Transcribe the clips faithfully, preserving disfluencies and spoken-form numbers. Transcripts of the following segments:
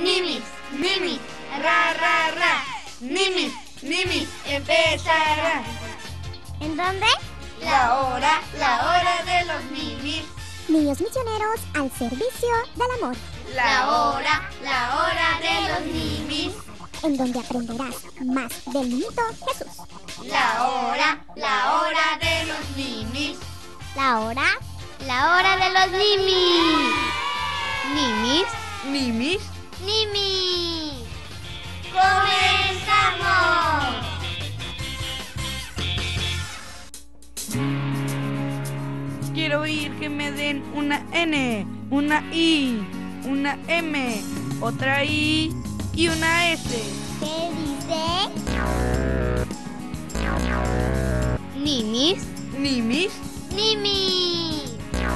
Nimis, Nimis, ra, ra, ra. Nimis, Nimis, empezará. ¿En dónde? La hora, la hora de los Nimis. Niños misioneros al servicio del amor. La hora, la hora de los Nimis. En donde aprenderás más del niñito Jesús. La hora, la hora de los Nimis. La hora, la hora de los Nimis. Nimis, Nimis, Nimis. ¡comenzamos! Quiero oír que me den una N, una I, una M, otra I y una S. ¿Qué dice? Nimis, Nimis, Nimis.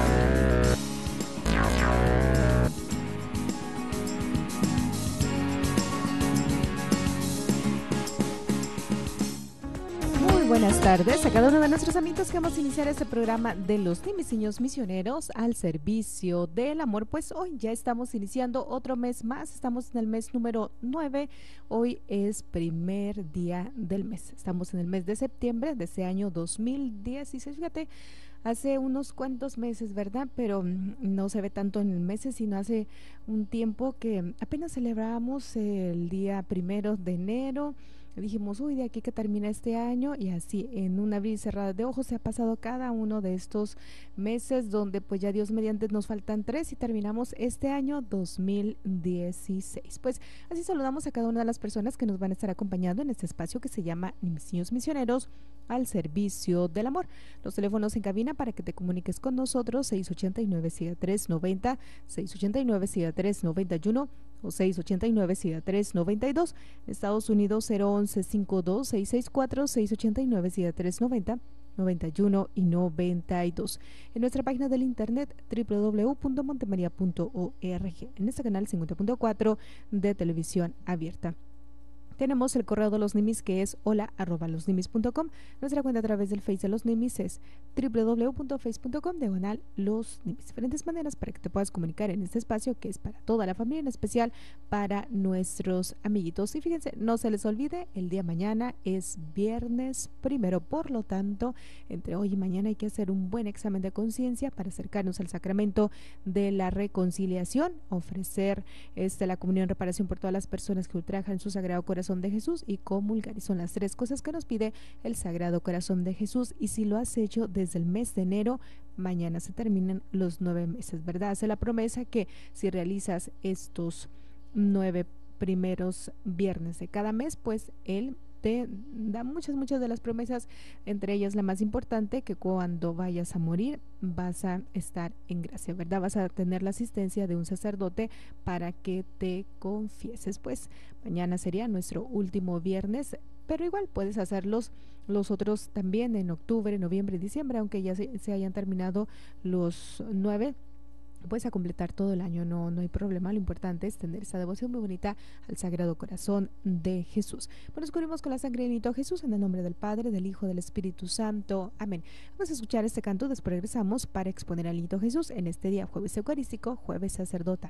Muy buenas tardes a cada uno de nuestros amigos que vamos a iniciar este programa de los Nimis, niños misioneros al servicio del amor. Pues hoy ya estamos iniciando otro mes más, estamos en el mes número nueve, hoy es primer día del mes, estamos en el mes de septiembre de ese año dos mil dieciséis, fíjate, hace unos cuantos meses, ¿verdad? Pero no se ve tanto en el mes, sino hace un tiempo que apenas celebramos el día primero de enero. Dijimos, uy, de aquí que termina este año, y así en un abrir y cerrar de ojos se ha pasado cada uno de estos meses, donde pues ya Dios mediante nos faltan tres y terminamos este año dos mil dieciséis. Pues así saludamos a cada una de las personas que nos van a estar acompañando en este espacio que se llama Niños Misioneros al servicio del amor. Los teléfonos en cabina para que te comuniques con nosotros: seis ocho nueve, siete tres nueve cero, seis ocho nueve, siete tres nueve uno o seis ocho nueve, siete tres nueve dos. Estados Unidos cero once, cincuenta y dos, seiscientos sesenta y cuatro, seis ocho nueve, siete tres nueve cero, noventa y uno y noventa y dos. En nuestra página del internet doble u doble u doble u punto montemaria punto org, en este canal cincuenta punto cuatro de televisión abierta. Tenemos el correo de los Nimis, que es hola arroba losnimis punto com. Nuestra cuenta a través del Face de los Nimis es doble u doble u doble u punto face punto com diagonal los Nimis. Diferentes maneras para que te puedas comunicar en este espacio que es para toda la familia, en especial para nuestros amiguitos. Y fíjense, no se les olvide, el día de mañana es viernes primero, por lo tanto, entre hoy y mañana hay que hacer un buen examen de conciencia para acercarnos al sacramento de la reconciliación, ofrecer este, la comunión en reparación por todas las personas que ultrajan su sagrado corazón de Jesús y comulgar. Y son las tres cosas que nos pide el Sagrado Corazón de Jesús. Y si lo has hecho desde el mes de enero, mañana se terminan los nueve meses, ¿verdad? Hace la promesa que si realizas estos nueve primeros viernes de cada mes, pues Él te da muchas, muchas de las promesas, entre ellas la más importante, que cuando vayas a morir vas a estar en gracia, ¿verdad? Vas a tener la asistencia de un sacerdote para que te confieses. Pues mañana sería nuestro último viernes, pero igual puedes hacerlos los otros también en octubre, noviembre y diciembre, aunque ya se, se hayan terminado los nueve. Puedes a completar todo el año, no, no hay problema. Lo importante es tener esa devoción muy bonita al Sagrado Corazón de Jesús. Bueno, nos cubrimos con la sangre del niño Jesús, en el nombre del Padre, del Hijo, del Espíritu Santo. Amén. Vamos a escuchar este canto, después regresamos para exponer al niño Jesús en este día jueves eucarístico, jueves sacerdotal.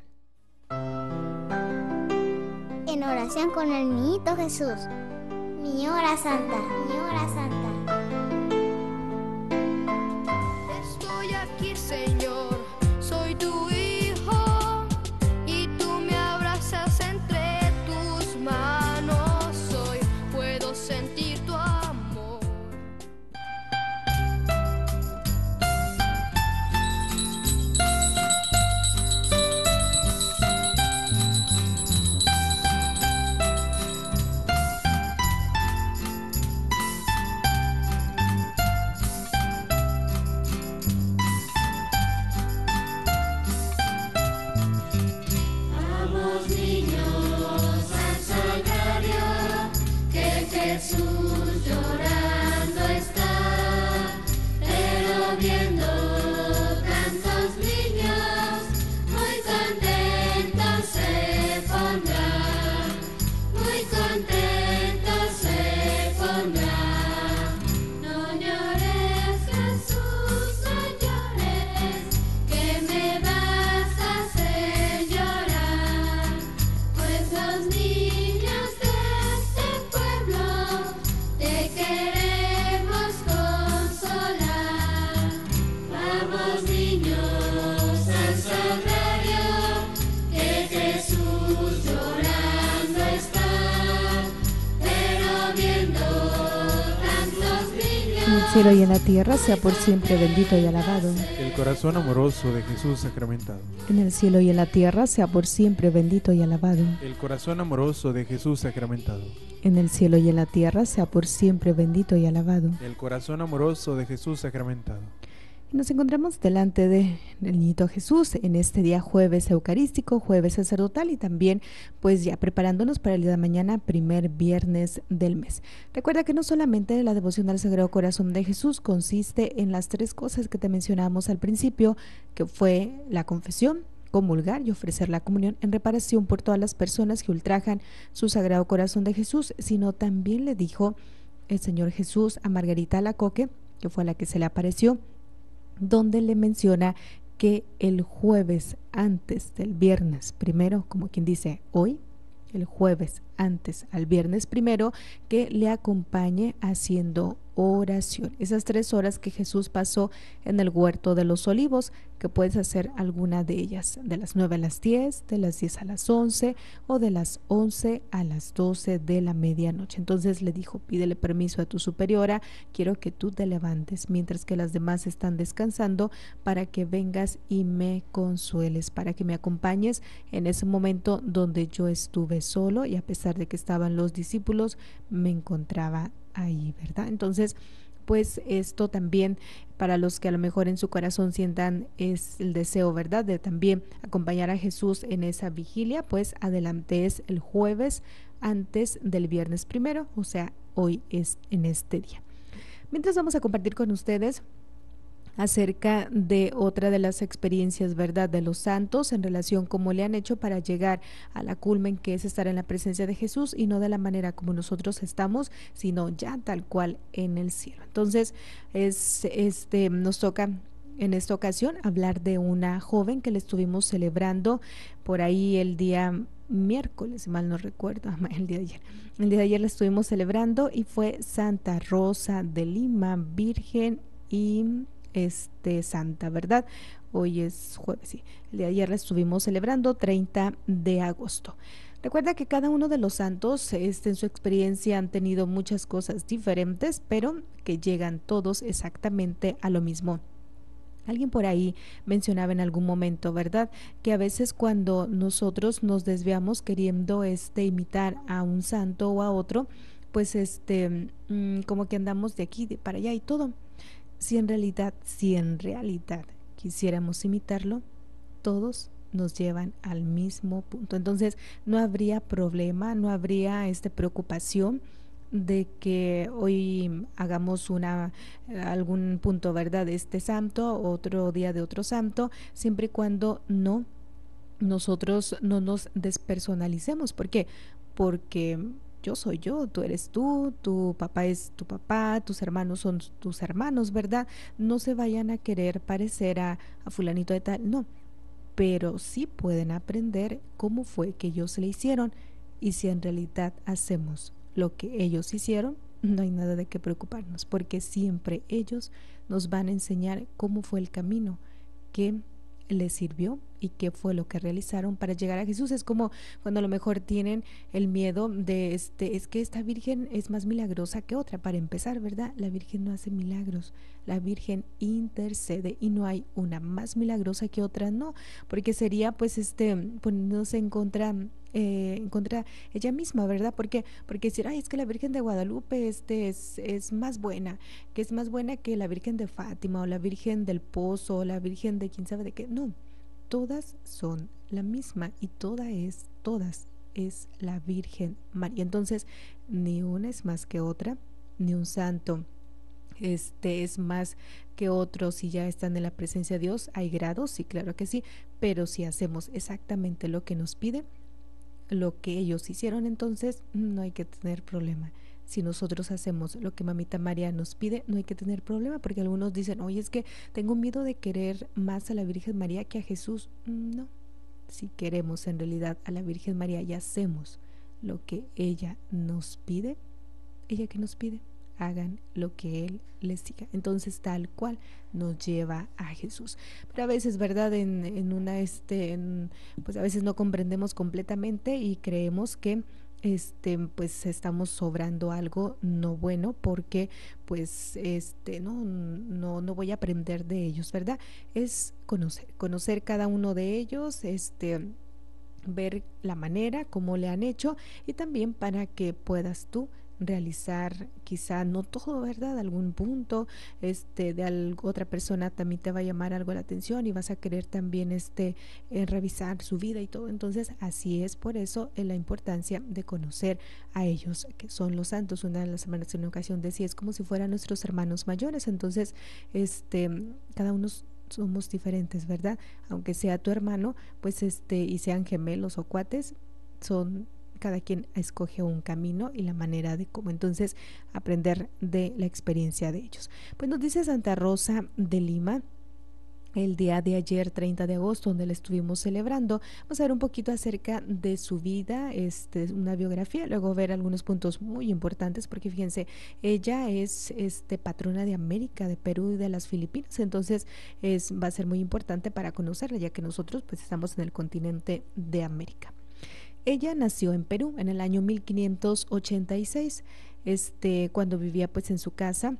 En oración con el niñito Jesús. Mi hora santa, mi hora santa. Estoy aquí, Señor. Soy tu hijo y tú me abrazas entre tus manos. Hoy puedo sentir tu amor. cielo y en la tierra sea por siempre bendito y alabado. El corazón amoroso de Jesús sacramentado. En el cielo y en la tierra sea por siempre bendito y alabado. El corazón amoroso de Jesús sacramentado. En el cielo y en la tierra sea por siempre bendito y alabado. El corazón amoroso de Jesús sacramentado. Nos encontramos delante de- del niñito Jesús en este día jueves eucarístico, jueves sacerdotal y también pues ya preparándonos para el día de mañana, primer viernes del mes. Recuerda que no solamente la devoción al Sagrado Corazón de Jesús consiste en las tres cosas que te mencionamos al principio, que fue la confesión, comulgar y ofrecer la comunión en reparación por todas las personas que ultrajan su Sagrado Corazón de Jesús, sino también le dijo el Señor Jesús a Margarita Alacoque, que fue a la que se le apareció, donde le menciona que el jueves antes del viernes primero, como quien dice hoy, el jueves antes al viernes primero, que le acompañe haciendo oración. Esas tres horas que Jesús pasó en el huerto de los olivos, que puedes hacer alguna de ellas, de las nueve a las diez, de las diez a las once o de las once a las doce de la medianoche. Entonces le dijo, pídele permiso a tu superiora, quiero que tú te levantes mientras que las demás están descansando para que vengas y me consueles, para que me acompañes en ese momento donde yo estuve solo y a pesar de que estaban los discípulos, me encontraba ahí, ¿verdad? Entonces, pues esto también para los que a lo mejor en su corazón sientan es el deseo, ¿verdad?, de también acompañar a Jesús en esa vigilia, pues adelante es el jueves antes del viernes primero, o sea, hoy es en este día. Mientras vamos a compartir con ustedes acerca de otra de las experiencias, ¿verdad?, de los santos en relación cómo le han hecho para llegar a la culmen que es estar en la presencia de Jesús y no de la manera como nosotros estamos, sino ya tal cual en el cielo. Entonces, es, este, nos toca en esta ocasión hablar de una joven que le estuvimos celebrando por ahí el día miércoles, si mal no recuerdo, el día de ayer. El día de ayer la estuvimos celebrando y fue Santa Rosa de Lima, virgen y este santa, ¿verdad? Hoy es jueves, sí. El día de ayer la estuvimos celebrando, treinta de agosto. Recuerda que cada uno de los santos este, en su experiencia han tenido muchas cosas diferentes, pero que llegan todos exactamente a lo mismo. Alguien por ahí mencionaba en algún momento, ¿verdad?, que a veces cuando nosotros nos desviamos queriendo este, imitar a un santo o a otro, pues este, mmm, como que andamos de aquí de para allá y todo. Si en realidad, si en realidad quisiéramos imitarlo, todos nos llevan al mismo punto. Entonces, no habría problema, no habría este preocupación de que hoy hagamos una algún punto, ¿verdad?, de este santo, otro día de otro santo, siempre y cuando no nosotros no nos despersonalicemos. ¿Por qué? Porque yo soy yo, tú eres tú, tu papá es tu papá, tus hermanos son tus hermanos, ¿verdad? No se vayan a querer parecer a, a fulanito de tal, no, pero sí pueden aprender cómo fue que ellos le hicieron y si en realidad hacemos lo que ellos hicieron, no hay nada de qué preocuparnos, porque siempre ellos nos van a enseñar cómo fue el camino que les sirvió y qué fue lo que realizaron para llegar a Jesús. Es como cuando a lo mejor tienen el miedo de este, es que esta virgen es más milagrosa que otra. Para empezar, ¿verdad? La virgen no hace milagros, la virgen intercede y no hay una más milagrosa que otra, no, porque sería pues este poniéndose en contra eh, en contra ella misma, ¿verdad? Porque porque decir, ay, es que la Virgen de Guadalupe este es, es más buena, que es más buena que la Virgen de Fátima o la Virgen del Pozo o la Virgen de quién sabe de qué. No, todas son la misma y toda es, todas es la Virgen María. Entonces, ni una es más que otra, ni un santo este es más que otro. Si ya están en la presencia de Dios, hay grados, sí, claro que sí, pero si hacemos exactamente lo que nos pide, lo que ellos hicieron, entonces no hay que tener problema. Si nosotros hacemos lo que Mamita María nos pide, no hay que tener problema, porque algunos dicen, oye, es que tengo miedo de querer más a la Virgen María que a Jesús. No, si queremos en realidad a la Virgen María y hacemos lo que ella nos pide, ella que nos pide, hagan lo que Él les diga. Entonces tal cual nos lleva a Jesús. Pero a veces, ¿verdad? En, en una, este, en, pues a veces no comprendemos completamente y creemos que este pues estamos sobrando algo no bueno porque pues este no no no voy a aprender de ellos, ¿verdad? Es conocer conocer cada uno de ellos, este ver la manera como le han hecho y también para que puedas tú realizar quizá no todo, ¿verdad? Algún punto este de algo, otra persona también te va a llamar algo la atención y vas a querer también este eh, revisar su vida y todo. Entonces así es, por eso es la importancia de conocer a ellos que son los santos. Una de las hermanas en una ocasión decía, es como si fueran nuestros hermanos mayores. Entonces este cada uno somos diferentes, ¿verdad? Aunque sea tu hermano, pues este y sean gemelos o cuates, son cada quien escoge un camino y la manera de cómo entonces aprender de la experiencia de ellos. Pues nos dice Santa Rosa de Lima, el día de ayer, treinta de agosto, donde la estuvimos celebrando. Vamos a ver un poquito acerca de su vida, este, una biografía, luego ver algunos puntos muy importantes, porque fíjense, ella es este, patrona de América, de Perú y de las Filipinas, entonces es, va a ser muy importante para conocerla, ya que nosotros pues estamos en el continente de América. Ella nació en Perú en el año mil quinientos ochenta y seis, este, cuando vivía pues en su casa.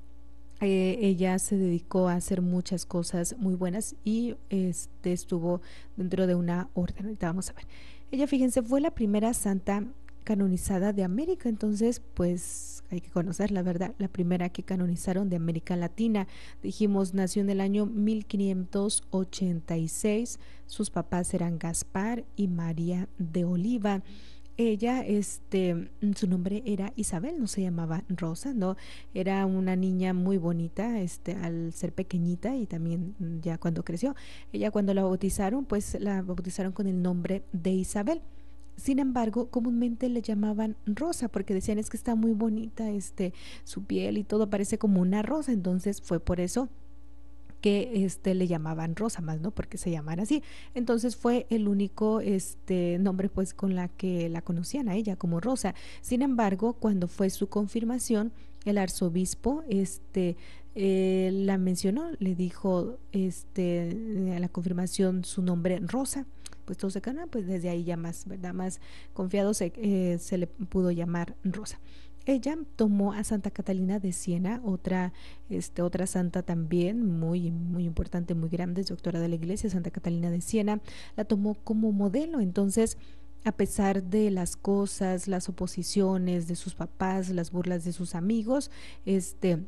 Eh, ella se dedicó a hacer muchas cosas muy buenas y este, estuvo dentro de una orden. Ahorita vamos a ver. Ella, fíjense, fue la primera santa canonizada de América, entonces pues hay que conocer la verdad, la primera que canonizaron de América Latina. Dijimos, nació en el año mil quinientos ochenta y seis, sus papás eran Gaspar y María de Oliva. Ella, este, su nombre era Isabel, no se llamaba Rosa, no, era una niña muy bonita, este, al ser pequeñita y también ya cuando creció. Ella cuando la bautizaron, pues la bautizaron con el nombre de Isabel. Sin embargo, comúnmente le llamaban Rosa porque decían es que está muy bonita, este, su piel y todo parece como una rosa, entonces fue por eso que este le llamaban Rosa, más no porque se llamara así. Entonces fue el único este nombre pues con la que la conocían a ella como Rosa. Sin embargo, cuando fue su confirmación, el arzobispo este eh, la mencionó, le dijo este a la confirmación su nombre Rosa. Pues todos se quedaron, pues desde ahí ya más, ¿verdad? Más confiado se, eh, se le pudo llamar Rosa. Ella tomó a Santa Catalina de Siena, otra, este, otra santa también muy, muy importante, muy grande, es doctora de la Iglesia. Santa Catalina de Siena la tomó como modelo. Entonces, a pesar de las cosas, las oposiciones de sus papás, las burlas de sus amigos, este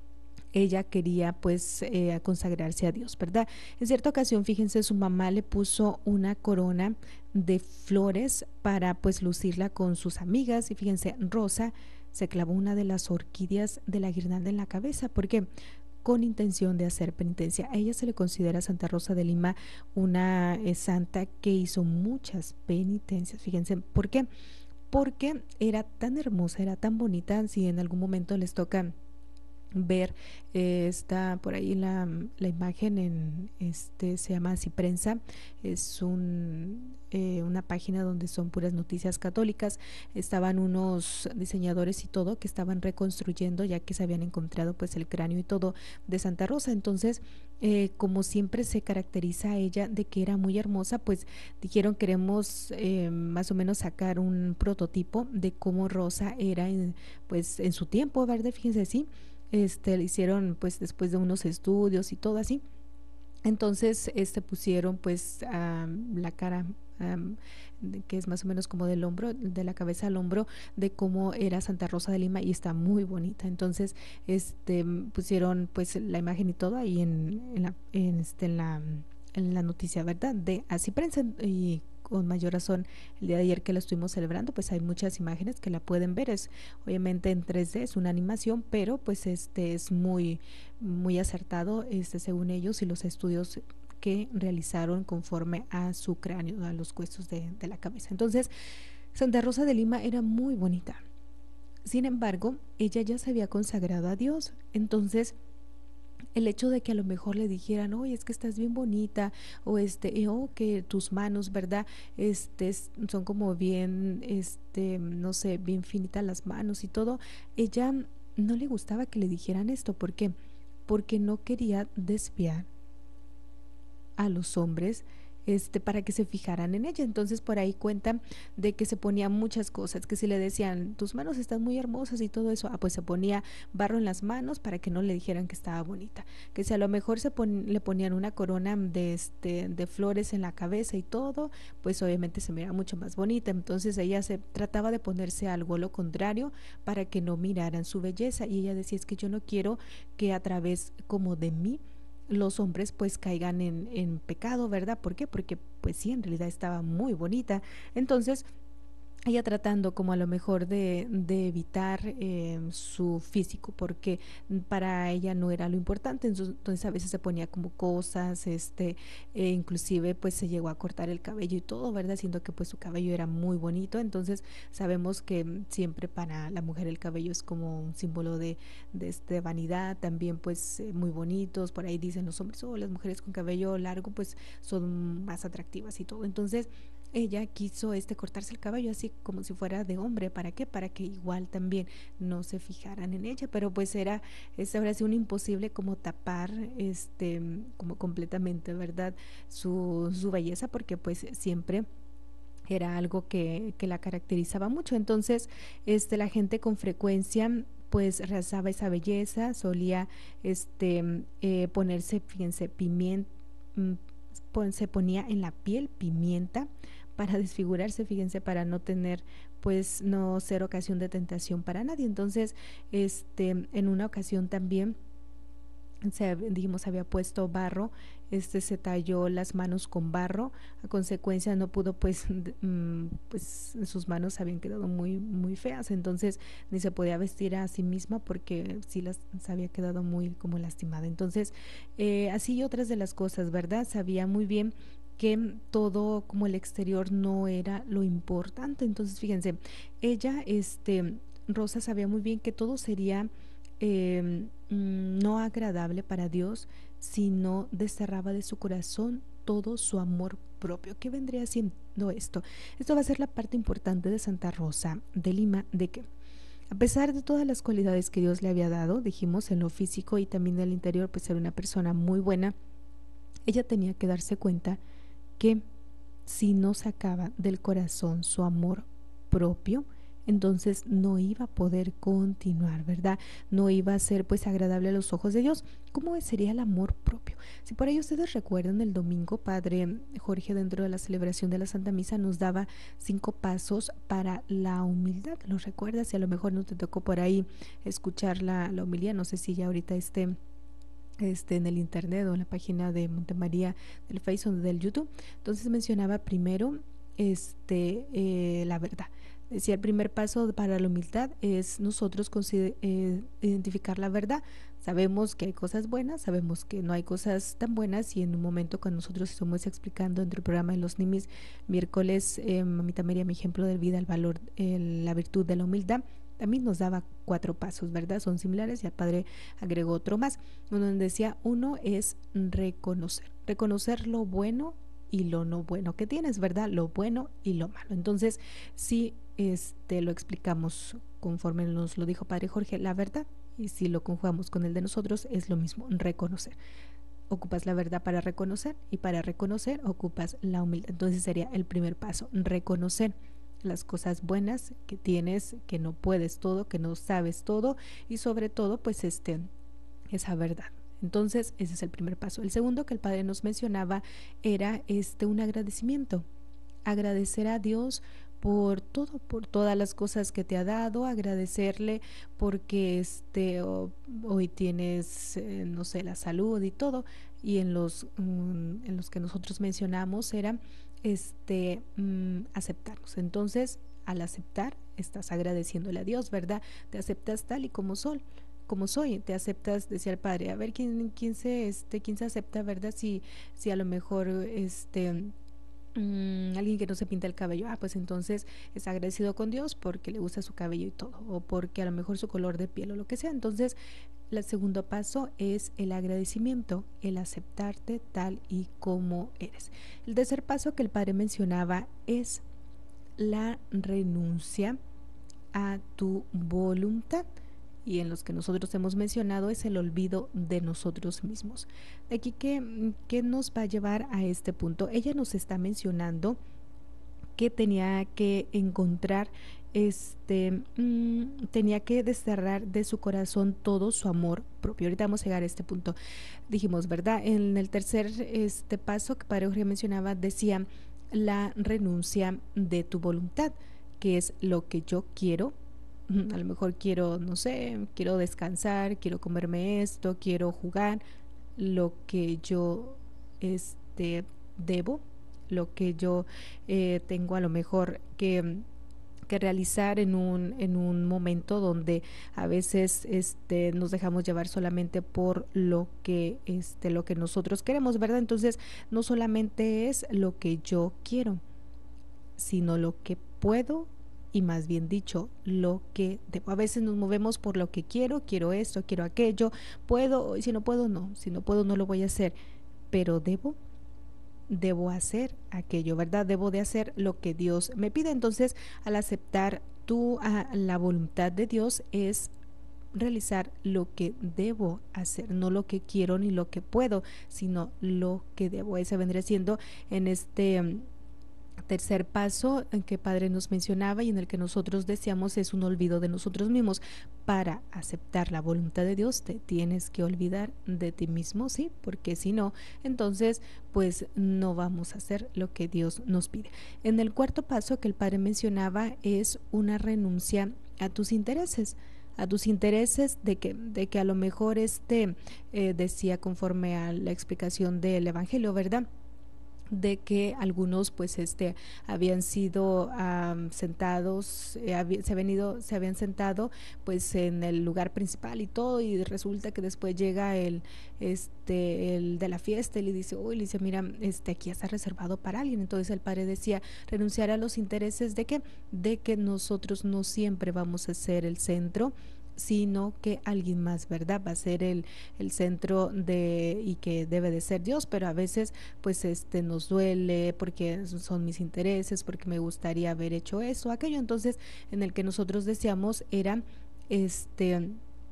ella quería pues eh, consagrarse a Dios, ¿verdad? En cierta ocasión, fíjense, su mamá le puso una corona de flores para pues lucirla con sus amigas y fíjense, Rosa se clavó una de las orquídeas de la guirnalda en la cabeza porque con intención de hacer penitencia. A ella se le considera Santa Rosa de Lima una eh, santa que hizo muchas penitencias. Fíjense, ¿por qué? Porque era tan hermosa, era tan bonita. Si en algún momento les toca ver, eh, está por ahí la, la imagen en este se llama Ciprensa, es un eh, una página donde son puras noticias católicas. Estaban unos diseñadores y todo que estaban reconstruyendo ya que se habían encontrado pues el cráneo y todo de Santa Rosa. Entonces eh, como siempre se caracteriza a ella de que era muy hermosa, pues dijeron queremos eh, más o menos sacar un prototipo de cómo Rosa era en, pues en su tiempo, ¿verdad? Fíjense así. Este, le hicieron pues después de unos estudios y todo así. Entonces este pusieron pues um, la cara um, que es más o menos como del hombro, de la cabeza al hombro, de cómo era Santa Rosa de Lima y está muy bonita. Entonces este pusieron pues la imagen y todo ahí en, en la en, este, en la en la noticia, ¿verdad? De así prensa y con mayor razón el día de ayer que la estuvimos celebrando, pues hay muchas imágenes que la pueden ver. Es obviamente en tres D, es una animación, pero pues este es muy muy acertado este según ellos y los estudios que realizaron conforme a su cráneo, a los huesos de, de la cabeza. Entonces Santa Rosa de Lima era muy bonita. Sin embargo, ella ya se había consagrado a Dios. Entonces el hecho de que a lo mejor le dijeran, oye, es que estás bien bonita, o este, o que tus manos, ¿verdad? Este, son como bien, este, no sé, bien finitas las manos y todo. Ella no le gustaba que le dijeran esto. ¿Por qué? Porque no quería desviar a los hombres este, para que se fijaran en ella. Entonces por ahí cuentan de que se ponía muchas cosas, que si le decían, tus manos están muy hermosas y todo eso, ah, pues se ponía barro en las manos para que no le dijeran que estaba bonita, que si a lo mejor se pon, le ponían una corona de, este, de flores en la cabeza y todo, pues obviamente se mira mucho más bonita. Entonces ella se trataba de ponerse algo lo contrario para que no miraran su belleza, y ella decía, es que yo no quiero que a través como de mí los hombres pues caigan en, en pecado, ¿verdad? ¿Por qué? Porque pues sí, en realidad estaba muy bonita. Entonces ella tratando como a lo mejor de, de evitar eh, su físico, porque para ella no era lo importante. Entonces a veces se ponía como cosas, este, eh, inclusive pues se llegó a cortar el cabello y todo, ¿verdad? Siendo que pues su cabello era muy bonito. Entonces sabemos que siempre para la mujer el cabello es como un símbolo de, de, este, vanidad, también pues eh, muy bonitos. Por ahí dicen los hombres, o oh, las mujeres con cabello largo pues son más atractivas y todo. Entonces ella quiso este cortarse el cabello así como si fuera de hombre. ¿Para qué? Para que igual también no se fijaran en ella, pero pues era, es ahora sí un imposible como tapar este como completamente, ¿verdad? Su, su belleza, porque pues siempre era algo que, que la caracterizaba mucho. Entonces, este la gente con frecuencia pues realzaba esa belleza, solía este eh, ponerse, fíjense, pimienta, se ponía en la piel pimienta para desfigurarse, fíjense, para no tener, pues no ser ocasión de tentación para nadie. Entonces, este, en una ocasión también, se, dijimos, había puesto barro, este se talló las manos con barro, a consecuencia no pudo, pues, mm, pues sus manos habían quedado muy, muy feas, entonces ni se podía vestir a sí misma porque sí las se había quedado muy como lastimada. Entonces, eh, así y otras de las cosas, ¿verdad? Sabía muy bien que todo como el exterior no era lo importante. Entonces, fíjense, ella, este, Rosa sabía muy bien que todo sería eh, no agradable para Dios si no desterraba de su corazón todo su amor propio. ¿Qué vendría siendo esto? Esto va a ser la parte importante de Santa Rosa de Lima, de que a pesar de todas las cualidades que Dios le había dado, dijimos, en lo físico y también en el interior, pues era una persona muy buena, ella tenía que darse cuenta que si no sacaba del corazón su amor propio, entonces no iba a poder continuar, ¿verdad? No iba a ser pues agradable a los ojos de Dios. ¿Cómo sería el amor propio? Si por ahí ustedes recuerdan, el domingo Padre Jorge, dentro de la celebración de la Santa Misa, nos daba cinco pasos para la humildad. ¿Los recuerdas? Si a lo mejor no te tocó por ahí escuchar la, la homilía, no sé si ya ahorita esté Este, en el internet o en la página de Montemaría del Facebook o del YouTube. Entonces mencionaba primero este, eh, la verdad. Decía, el primer paso para la humildad es nosotros eh, identificar la verdad. Sabemos que hay cosas buenas, sabemos que no hay cosas tan buenas, y en un momento cuando nosotros estamos explicando entre el programa de los Nimis miércoles, eh, Mamita María, mi ejemplo de vida, el valor, eh, la virtud de la humildad, también nos daba cuatro pasos, ¿verdad? Son similares, y el Padre agregó otro más, donde decía, uno es reconocer, reconocer lo bueno y lo no bueno que tienes, ¿verdad? Lo bueno y lo malo. Entonces, si este, lo explicamos conforme nos lo dijo Padre Jorge, la verdad, y si lo conjugamos con el de nosotros, es lo mismo, reconocer. Ocupas la verdad para reconocer, y para reconocer ocupas la humildad. Entonces sería el primer paso, reconocer las cosas buenas que tienes, que no puedes todo, que no sabes todo, y sobre todo pues este esa verdad. Entonces ese es el primer paso. El segundo que el Padre nos mencionaba era este un agradecimiento, agradecer a Dios por todo, por todas las cosas que te ha dado, agradecerle porque este oh, hoy tienes eh, no sé, la salud y todo, y en los um, en los que nosotros mencionamos era este mmm, aceptarnos. Entonces, al aceptar, estás agradeciéndole a Dios, ¿verdad? Te aceptas tal y como soy, como soy, te aceptas, decía el Padre. A ver quién, quién se, este, quién se acepta, ¿verdad? Si, si a lo mejor, este, mmm, alguien que no se pinta el cabello, ah, pues entonces es agradecido con Dios porque le gusta su cabello y todo, o porque a lo mejor su color de piel o lo que sea. Entonces, el segundo paso es el agradecimiento, el aceptarte tal y como eres. El tercer paso que el Padre mencionaba es la renuncia a tu voluntad. y en los que nosotros hemos mencionado es el olvido de nosotros mismos. De aquí que, que nos va a llevar a este punto. Ella nos está mencionando que tenía que encontrar, este, mmm, tenía que desterrar de su corazón todo su amor propio. Ahorita vamos a llegar a este punto. Dijimos, ¿verdad? En el tercer este paso que Padre Jorge mencionaba, decía la renuncia de tu voluntad, que es lo que yo quiero. A lo mejor quiero, no sé, quiero descansar, quiero comerme esto, quiero jugar, lo que yo este, debo, lo que yo eh, tengo a lo mejor que, que realizar en un, en un momento donde a veces este, nos dejamos llevar solamente por lo que, este, lo que nosotros queremos, ¿verdad? Entonces no solamente es lo que yo quiero, sino lo que puedo, y más bien dicho, lo que debo. A veces nos movemos por lo que quiero, quiero esto, quiero aquello, puedo, y si no puedo, no, si no puedo, no lo voy a hacer, pero debo, debo hacer aquello, ¿verdad? Debo de hacer lo que Dios me pide. Entonces, al aceptar tú a la voluntad de Dios es realizar lo que debo hacer, no lo que quiero ni lo que puedo, sino lo que debo. Ese vendría siendo en este tercer paso en que Padre nos mencionaba y en el que nosotros deseamos es un olvido de nosotros mismos. Para aceptar la voluntad de Dios te tienes que olvidar de ti mismo, ¿sí? Porque si no, entonces pues no vamos a hacer lo que Dios nos pide. En el cuarto paso que el Padre mencionaba es una renuncia a tus intereses. A tus intereses de que, de que a lo mejor este eh, decía conforme a la explicación del Evangelio, ¿verdad? De que algunos pues este habían sido um, sentados, eh, había, se, habían ido, se habían sentado pues en el lugar principal y todo, y resulta que después llega el este el de la fiesta y le dice, uy, le dice, mira, este aquí está reservado para alguien. Entonces el Padre decía, renunciar a los intereses de que, de que nosotros no siempre vamos a ser el centro, sino que alguien más, ¿verdad? Va a ser el, el centro de, y que debe de ser Dios, pero a veces pues este nos duele porque son mis intereses, porque me gustaría haber hecho eso, aquello. Entonces, en el que nosotros deseamos era este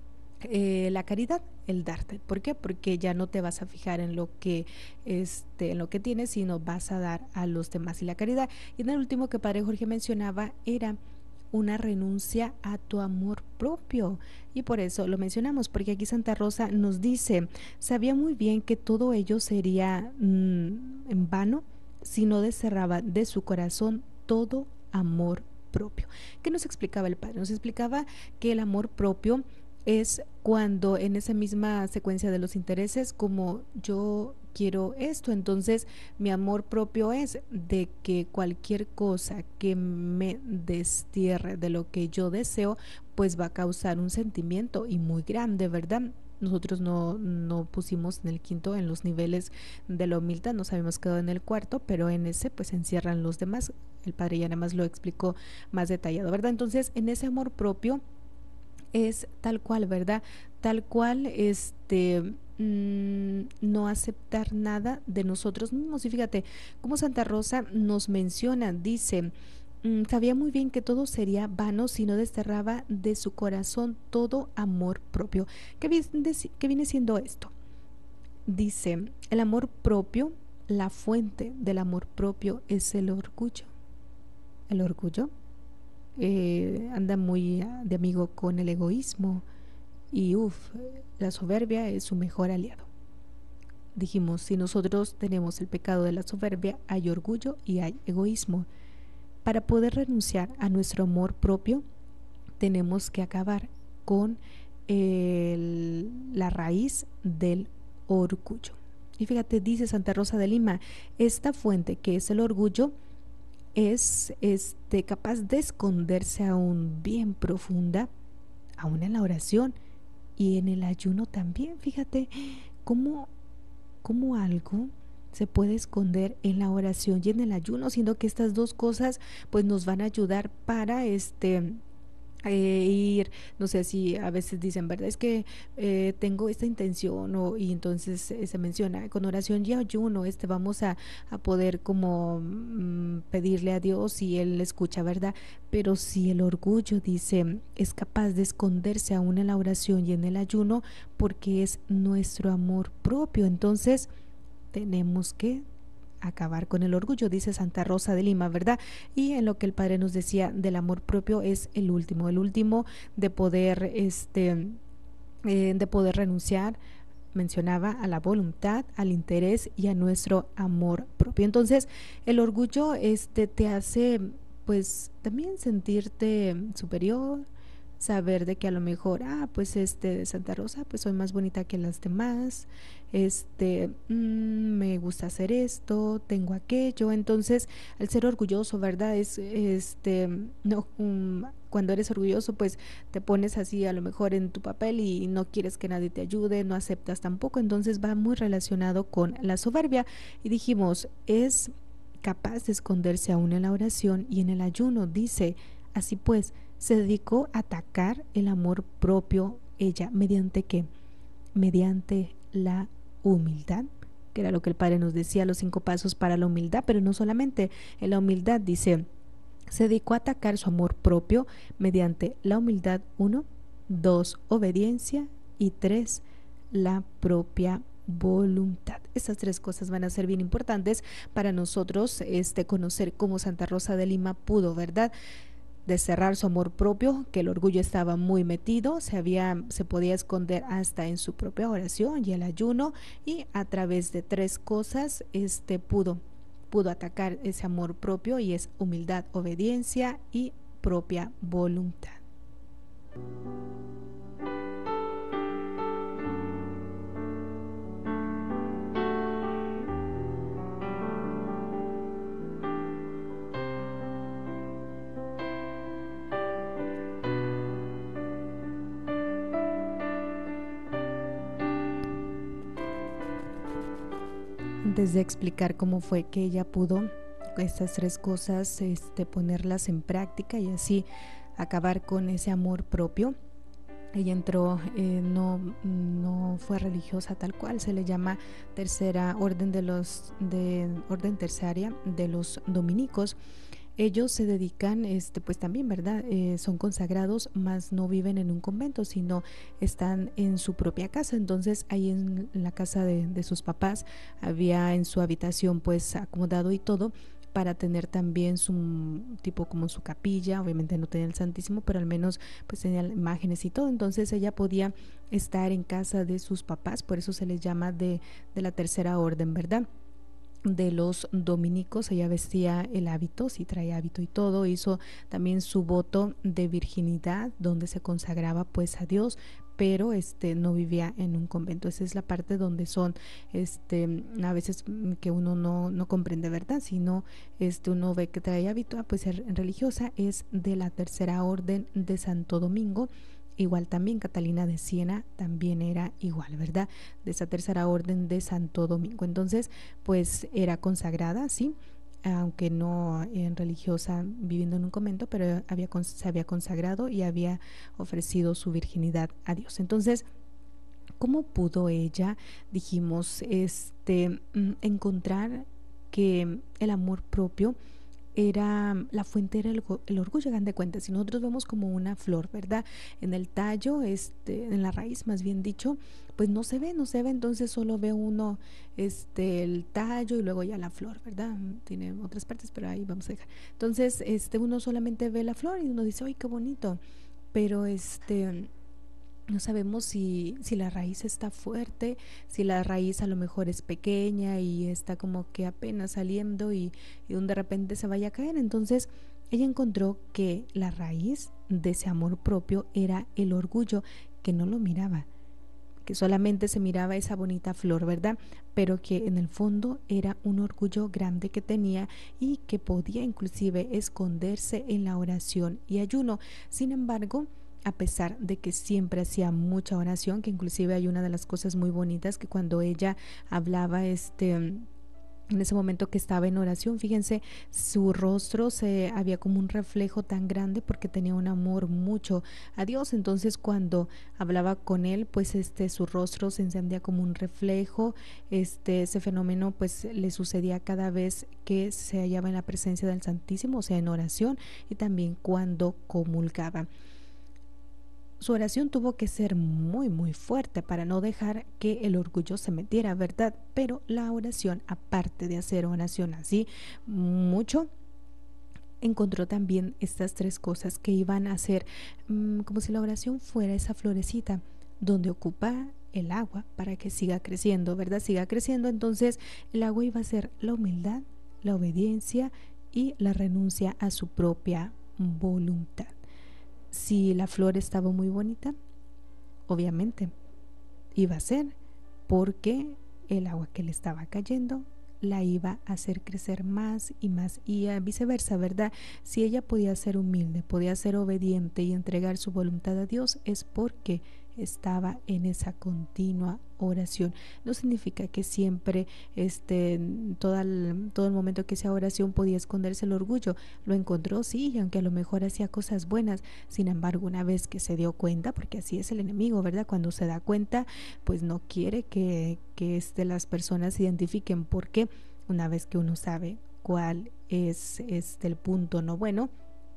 eh, la caridad, el darte. ¿Por qué? Porque ya no te vas a fijar en lo que este, en lo que tienes, sino vas a dar a los demás. Y la caridad. Y en el último que Padre Jorge mencionaba era una renuncia a tu amor propio, y por eso lo mencionamos, porque aquí Santa Rosa nos dice, sabía muy bien que todo ello sería mmm, en vano si no desterraba de su corazón todo amor propio. ¿Qué nos explicaba el Padre? Nos explicaba que el amor propio es cuando en esa misma secuencia de los intereses, como yo quiero esto, entonces mi amor propio es de que cualquier cosa que me destierre de lo que yo deseo, pues va a causar un sentimiento y muy grande, ¿verdad? Nosotros no, no pusimos en el quinto, en los niveles de la humildad, nos habíamos quedado en el cuarto, pero en ese pues se encierran los demás. El Padre ya nada más lo explicó más detallado, ¿verdad? Entonces en ese amor propio es tal cual, ¿verdad? Tal cual, este, mmm, no aceptar nada de nosotros mismos. Y fíjate cómo Santa Rosa nos menciona, dice, mmm, sabía muy bien que todo sería vano si no desterraba de su corazón todo amor propio. ¿Qué viene, qué viene siendo esto? Dice, el amor propio, la fuente del amor propio es el orgullo. El orgullo Eh, anda muy de amigo con el egoísmo y uff, la soberbia es su mejor aliado. Dijimos, si nosotros tenemos el pecado de la soberbia, hay orgullo y hay egoísmo. Para poder renunciar a nuestro amor propio, tenemos que acabar con el, la raíz del orgullo. Y fíjate, dice Santa Rosa de Lima, esta fuente que es el orgullo es este, capaz de esconderse aún bien profunda, aún en la oración y en el ayuno también. Fíjate cómo, cómo algo se puede esconder en la oración y en el ayuno, siendo que estas dos cosas pues nos van a ayudar para este eh, ir, no sé si a veces dicen, ¿verdad? Es que eh, tengo esta intención o, y entonces eh, se menciona con oración y ayuno, este vamos a, a poder como mm, pedirle a Dios y Él escucha, ¿verdad? Pero si el orgullo dice es capaz de esconderse aún en la oración y en el ayuno porque es nuestro amor propio, entonces tenemos que acabar con el orgullo, dice Santa Rosa de Lima, ¿verdad? Y en lo que el Padre nos decía del amor propio es el último, el último de poder, este, eh, de poder renunciar, mencionaba, a la voluntad, al interés y a nuestro amor propio. Entonces, el orgullo este, te hace, pues, también sentirte superior, saber de que a lo mejor, ah, pues este de Santa Rosa, pues soy más bonita que las demás, este, mm, me gusta hacer esto, tengo aquello, entonces al ser orgulloso, ¿verdad? Es, este, no, um, cuando eres orgulloso, pues te pones así a lo mejor en tu papel y no quieres que nadie te ayude, no aceptas tampoco, entonces va muy relacionado con la soberbia y dijimos, es capaz de esconderse aún en la oración y en el ayuno, dice, así pues, se dedicó a atacar el amor propio ella, ¿mediante qué? Mediante la humildad, que era lo que el Padre nos decía, los cinco pasos para la humildad, pero no solamente en la humildad, dice, se dedicó a atacar su amor propio mediante la humildad, uno, dos, obediencia y tres, la propia voluntad. Estas tres cosas van a ser bien importantes para nosotros este, conocer cómo Santa Rosa de Lima pudo, ¿verdad?, desterrar su amor propio, que el orgullo estaba muy metido, se había, se podía esconder hasta en su propia oración y el ayuno, y a través de tres cosas este pudo, pudo atacar ese amor propio, y es humildad, obediencia y propia voluntad. Antes de explicar cómo fue que ella pudo estas tres cosas este, ponerlas en práctica y así acabar con ese amor propio, ella entró, eh, no, no fue religiosa tal cual, se le llama tercera orden de los de orden terciaria de los dominicos. Ellos se dedican, este, pues también, ¿verdad? Eh, son consagrados, mas no viven en un convento, sino están en su propia casa. Entonces, ahí en la casa de, de sus papás, había en su habitación, pues, acomodado y todo, para tener también su tipo como su capilla. Obviamente no tenía el Santísimo, pero al menos pues tenía imágenes y todo. Entonces ella podía estar en casa de sus papás, por eso se les llama de, de la tercera orden, ¿verdad?, de los dominicos. Ella vestía el hábito, sí traía hábito y todo, hizo también su voto de virginidad, donde se consagraba pues a Dios, pero este no vivía en un convento. Esa es la parte donde son este a veces que uno no, no comprende, ¿verdad? Sino este uno ve que trae hábito, ah, pues ser religiosa. Es de la tercera orden de Santo Domingo. Igual también Catalina de Siena también era igual, ¿verdad?, de esa tercera orden de Santo Domingo. Entonces pues era consagrada, sí, aunque no en religiosa viviendo en un convento, pero había, se había consagrado y había ofrecido su virginidad a Dios. Entonces, ¿cómo pudo ella, dijimos, este encontrar que el amor propio era la fuente, era el, el orgullo? Hagan de cuenta, si nosotros vemos como una flor, ¿verdad?, en el tallo, este, en la raíz más bien dicho, pues no se ve, no se ve, entonces solo ve uno este, el tallo y luego ya la flor, ¿verdad? Tiene otras partes, pero ahí vamos a dejar. Entonces, este, uno solamente ve la flor y uno dice, ¡ay, qué bonito! Pero este... no sabemos si, si la raíz está fuerte, si la raíz a lo mejor es pequeña y está como que apenas saliendo y, y de repente se vaya a caer. Entonces ella encontró que la raíz de ese amor propio era el orgullo, que no lo miraba, que solamente se miraba esa bonita flor, ¿verdad?, pero que en el fondo era un orgullo grande que tenía y que podía inclusive esconderse en la oración y ayuno. Sin embargo, a pesar de que siempre hacía mucha oración, que inclusive hay una de las cosas muy bonitas, que cuando ella hablaba este En ese momento que estaba en oración, fíjense, su rostro se había como un reflejo tan grande porque tenía un amor mucho a Dios. Entonces, cuando hablaba con él, pues este su rostro se encendía como un reflejo. Este ese fenómeno pues le sucedía cada vez que se hallaba en la presencia del Santísimo, o sea, en oración, y también cuando comulgaba. Su oración tuvo que ser muy muy fuerte para no dejar que el orgullo se metiera, ¿verdad? Pero la oración, aparte de hacer oración así mucho, encontró también estas tres cosas que iban a hacer mmm, como si la oración fuera esa florecita donde ocupa el agua para que siga creciendo, ¿verdad? Siga creciendo. Entonces el agua iba a ser la humildad, la obediencia y la renuncia a su propia voluntad. Si la flor estaba muy bonita, obviamente iba a ser porque el agua que le estaba cayendo la iba a hacer crecer más y más, y viceversa, ¿verdad? Si ella podía ser humilde, podía ser obediente y entregar su voluntad a Dios, es porque estaba en esa continua oración. No significa que siempre este, todo, el, todo el momento que esa oración podía esconderse el orgullo. Lo encontró, sí, aunque a lo mejor hacía cosas buenas. Sin embargo, una vez que se dio cuenta, porque así es el enemigo, ¿verdad? Cuando se da cuenta, pues no quiere que, que este, las personas se identifiquen, porque una vez que uno sabe cuál es este, el punto no bueno,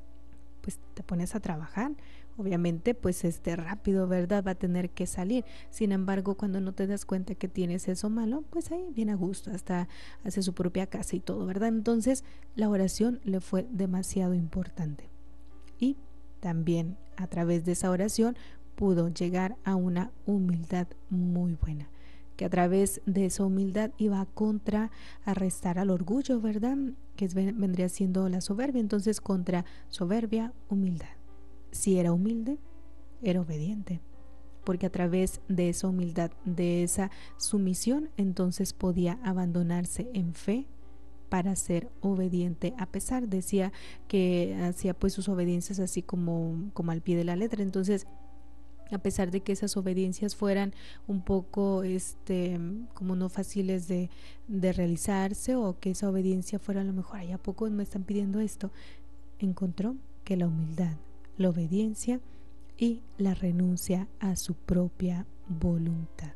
pues te pones a trabajar. Obviamente pues este rápido, ¿verdad? Va a tener que salir. Sin embargo, cuando no te das cuenta que tienes eso malo, pues ahí viene a gusto, hasta hace su propia casa y todo, ¿verdad? Entonces la oración le fue demasiado importante, y también a través de esa oración pudo llegar a una humildad muy buena, que a través de esa humildad iba a contrarrestar al orgullo, ¿verdad? Que es, vendría siendo la soberbia. Entonces, contra soberbia, humildad. Si era humilde, era obediente, porque a través de esa humildad, de esa sumisión, entonces podía abandonarse en fe para ser obediente, a pesar, decía que hacía pues sus obediencias así como, como al pie de la letra. Entonces, a pesar de que esas obediencias fueran un poco este como no fáciles de, de realizarse, o que esa obediencia fuera a lo mejor, ay, ¿a poco me están pidiendo esto? Encontró que la humildad, la obediencia y la renuncia a su propia voluntad,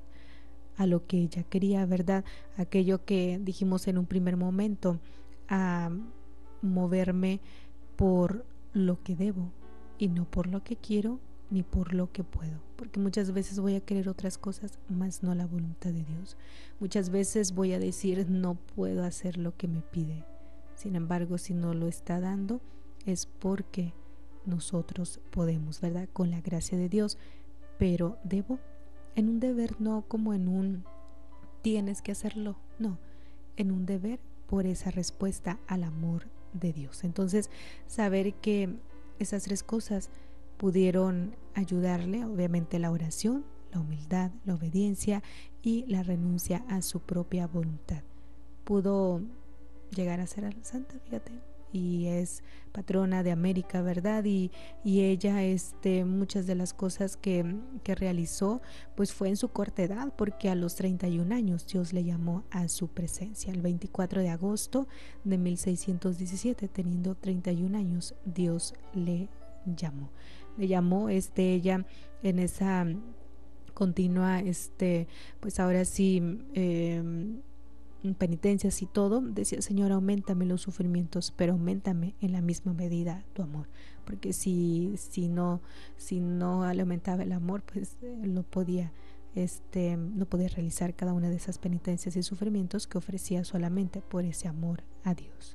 a lo que ella quería, ¿verdad? Aquello que dijimos en un primer momento, a moverme por lo que debo y no por lo que quiero ni por lo que puedo, porque muchas veces voy a querer otras cosas, más no la voluntad de Dios. Muchas veces voy a decir no puedo hacer lo que me pide. Sin embargo, si no lo está dando, es porque nosotros podemos, ¿verdad? Con la gracia de Dios. Pero debo, en un deber, no como en un tienes que hacerlo, no, en un deber por esa respuesta al amor de Dios. Entonces, saber que esas tres cosas pudieron ayudarle, obviamente la oración, la humildad, la obediencia y la renuncia a su propia voluntad. Pudo llegar a ser santa, fíjate, y es patrona de América, ¿verdad? Y, y ella, este, muchas de las cosas que, que realizó, pues fue en su corta edad, porque a los treinta y un años Dios le llamó a su presencia. El veinticuatro de agosto de mil seiscientos diecisiete, teniendo treinta y un años, Dios le llamó. Le llamó, este, ella en esa continua, este, pues ahora sí, eh, penitencias y todo, decía: Señor, auméntame los sufrimientos, pero auméntame en la misma medida tu amor, porque si, si no, si no le aumentaba el amor, pues eh, no podía, este, no podía realizar cada una de esas penitencias y sufrimientos que ofrecía solamente por ese amor a Dios.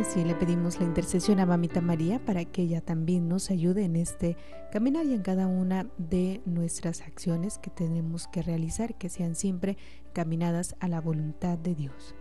así le pedimos la intercesión a Mamita María para que ella también nos ayude en este caminar y en cada una de nuestras acciones que tenemos que realizar, que sean siempre caminadas a la voluntad de Dios.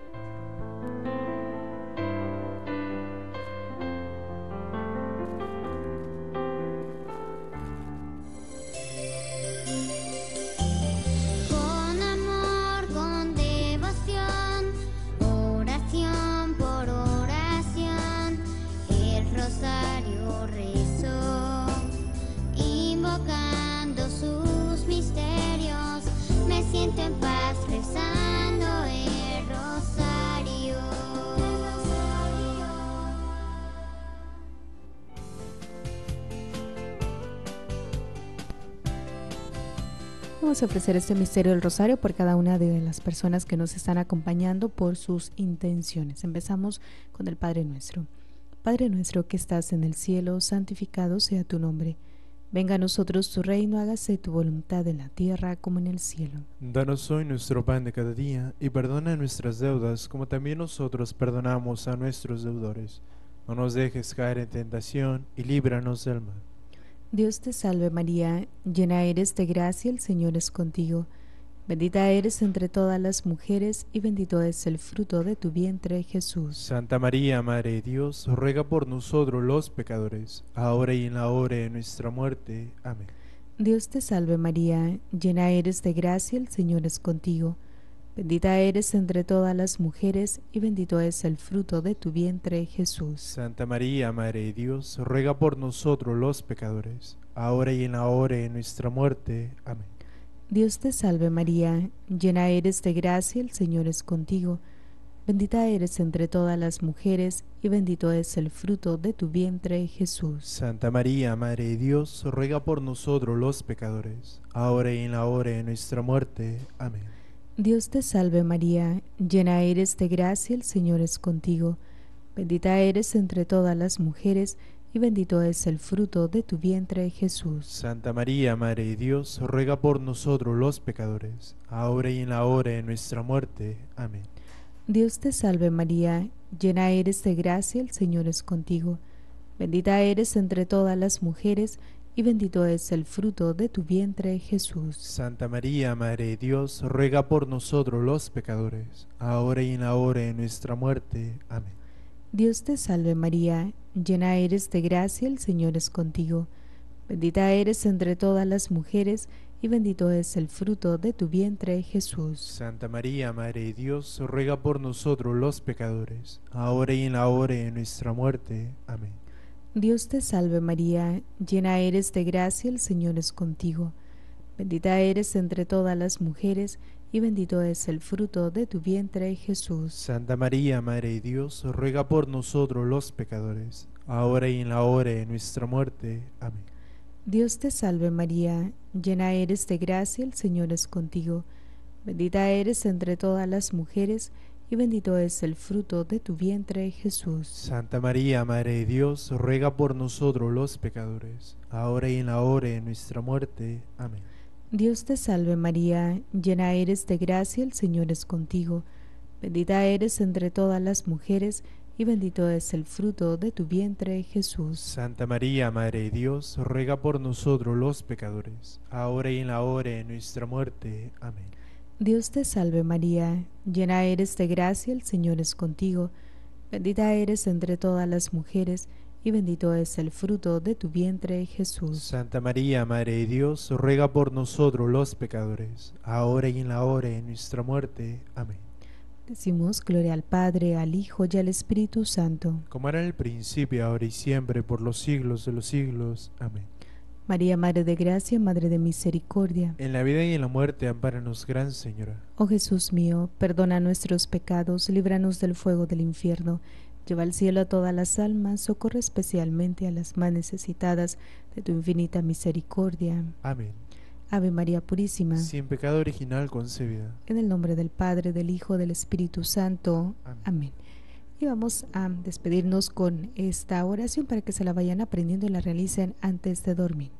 Vamos a ofrecer este misterio del rosario por cada una de las personas que nos están acompañando por sus intenciones. Empezamos con el Padre Nuestro. Padre nuestro que estás en el cielo, santificado sea tu nombre. Venga a nosotros tu reino, hágase tu voluntad en la tierra como en el cielo. Danos hoy nuestro pan de cada día y perdona nuestras deudas como también nosotros perdonamos a nuestros deudores. No nos dejes caer en tentación y líbranos del mal. Dios te salve María, llena eres de gracia, el Señor es contigo. Bendita eres entre todas las mujeres y bendito es el fruto de tu vientre, Jesús. Santa María, Madre de Dios, ruega por nosotros los pecadores, ahora y en la hora de nuestra muerte. Amén. Dios te salve María, llena eres de gracia, el Señor es contigo. Bendita eres entre todas las mujeres y bendito es el fruto de tu vientre, Jesús. Santa María, Madre de Dios, ruega por nosotros los pecadores, ahora y en la hora de nuestra muerte. Amén. Dios te salve María, llena eres de gracia, el Señor es contigo. Bendita eres entre todas las mujeres y bendito es el fruto de tu vientre, Jesús. Santa María, Madre de Dios, ruega por nosotros los pecadores, ahora y en la hora de nuestra muerte. Amén. Dios te salve María, llena eres de gracia, el Señor es contigo. Bendita eres entre todas las mujeres y bendito es el fruto de tu vientre, Jesús. Santa María, Madre de Dios, ruega por nosotros los pecadores, ahora y en la hora de nuestra muerte. Amén. Dios te salve María, llena eres de gracia, el Señor es contigo. Bendita eres entre todas las mujeres y bendito es el fruto de tu vientre, Jesús. Santa María, Madre de Dios, ruega por nosotros los pecadores, ahora y en la hora de nuestra muerte. Amén. Dios te salve María, llena eres de gracia, el Señor es contigo. Bendita eres entre todas las mujeres y bendito es el fruto de tu vientre, Jesús. Santa María, Madre de Dios, ruega por nosotros los pecadores, ahora y en la hora de nuestra muerte. Amén. Dios te salve María, llena eres de gracia, el Señor es contigo. Bendita eres entre todas las mujeres y bendito es el fruto de tu vientre, Jesús. Santa María, Madre de Dios, ruega por nosotros los pecadores, ahora y en la hora de nuestra muerte. Amén. Dios te salve María, llena eres de gracia, el Señor es contigo. Bendita eres entre todas las mujeres y bendito es el fruto de tu vientre, Jesús. Santa María, Madre de Dios, ruega por nosotros los pecadores, ahora y en la hora de nuestra muerte. Amén. Dios te salve María, llena eres de gracia, el Señor es contigo. Bendita eres entre todas las mujeres y bendito es el fruto de tu vientre, Jesús. Santa María, Madre de Dios, ruega por nosotros los pecadores, ahora y en la hora de nuestra muerte. Amén. Dios te salve María, llena eres de gracia, el Señor es contigo. Bendita eres entre todas las mujeres y bendito es el fruto de tu vientre, Jesús. Santa María, Madre de Dios, ruega por nosotros los pecadores, ahora y en la hora de nuestra muerte. Amén. Decimos gloria al Padre, al Hijo y al Espíritu Santo. Como era en el principio, ahora y siempre, por los siglos de los siglos. Amén. María, Madre de Gracia, Madre de Misericordia. En la vida y en la muerte, ampáranos, Gran Señora. Oh Jesús mío, perdona nuestros pecados, líbranos del fuego del infierno, lleva al cielo a todas las almas, socorre especialmente a las más necesitadas de tu infinita misericordia. Amén. Ave María Purísima, sin pecado original concebida. En el nombre del Padre, del Hijo, del Espíritu Santo. Amén. Amén. Y vamos a despedirnos con esta oración para que se la vayan aprendiendo y la realicen antes de dormir.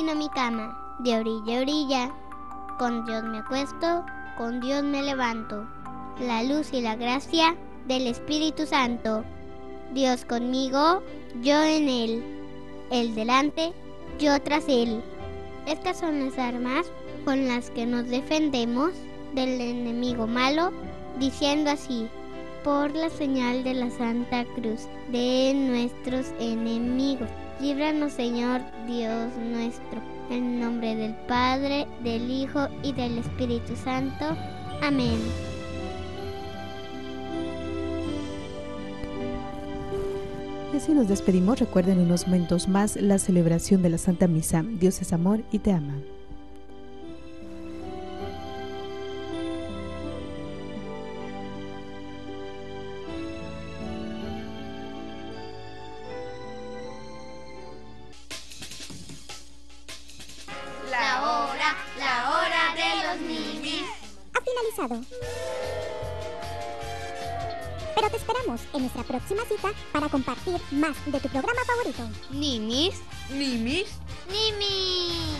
sino mi cama. De orilla a orilla, con Dios me acuesto, con Dios me levanto. La luz y la gracia del Espíritu Santo. Dios conmigo, yo en Él. Él delante, yo tras Él. Estas son las armas con las que nos defendemos del enemigo malo, diciendo así: por la señal de la Santa Cruz de nuestros enemigos, líbranos, Señor Dios nuestro, en el nombre del Padre, del Hijo y del Espíritu Santo. Amén. Y así nos despedimos. Recuerden en unos momentos más la celebración de la Santa Misa. Dios es amor y te ama. La hora, la hora de los ninis. Ha finalizado. Pero te esperamos en nuestra próxima cita para compartir más de tu programa favorito. Ninis, nimis, ¡Nimi!